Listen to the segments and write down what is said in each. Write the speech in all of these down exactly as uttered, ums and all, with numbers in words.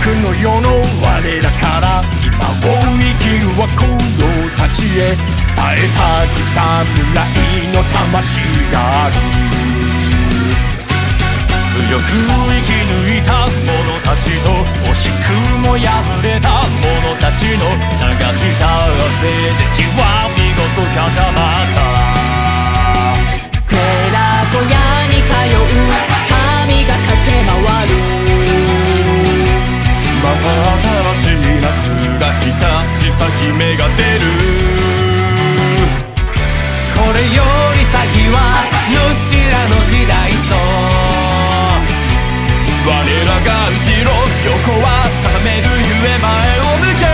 の世の我らから今を生きる若者たちへ伝えたき侍の魂がある。強く生き抜いた者たちと惜しくも敗れた者たちの流した汗で血は見事固まった。 寺子屋に通う神が駆け回る。 また新しい夏が来た。血先芽が出る。これより先は主らの時代そう。我らが後ろ横は固めるゆえ前を向け。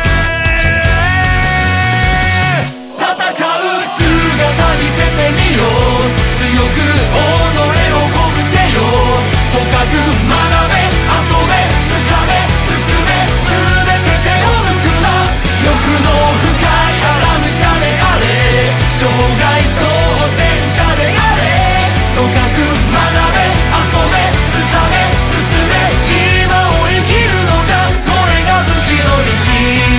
戦う姿見せてみよう。強く己を鼓舞せよ。とかく学べ遊べ掴め進め全て手を抜くな。欲の深いアラム者であれ。生涯挑戦者であれ。とかく学べ遊べ掴め進め今を生きるのじゃ。これが武士の道。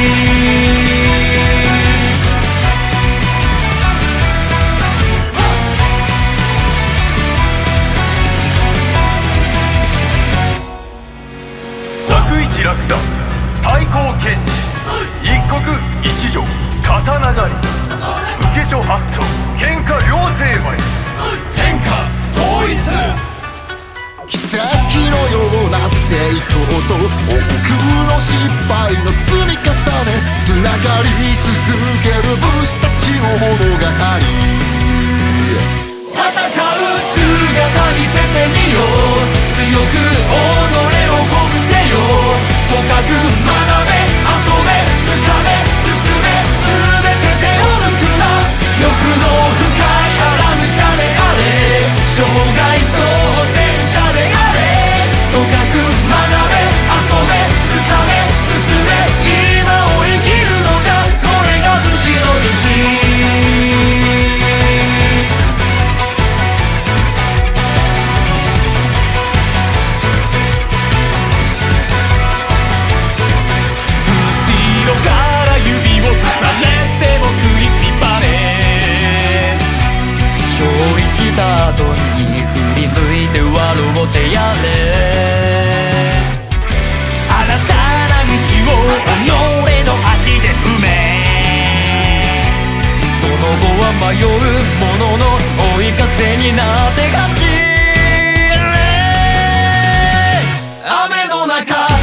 楽一楽断太閤剣士一国一城刀狩り武家諸八丁喧嘩両成敗天下統一。奇跡のような成功と多くの失敗の積み重ね。つながり続ける武士たちの物語。戦う姿見せてみよう。強く己を鼓舞せよ。とかく学べ遊べ掴め進め全て手を抜くな。欲の深いアラム者であれ。生涯挑戦者であれ。とかく学べ遊べ掴め進め今を生きるのじゃ。これが武士の道。した後に振り向いて笑うてやれ。新たな道を己の足で踏め。その後は迷う者の追い風になって走れ。雨の中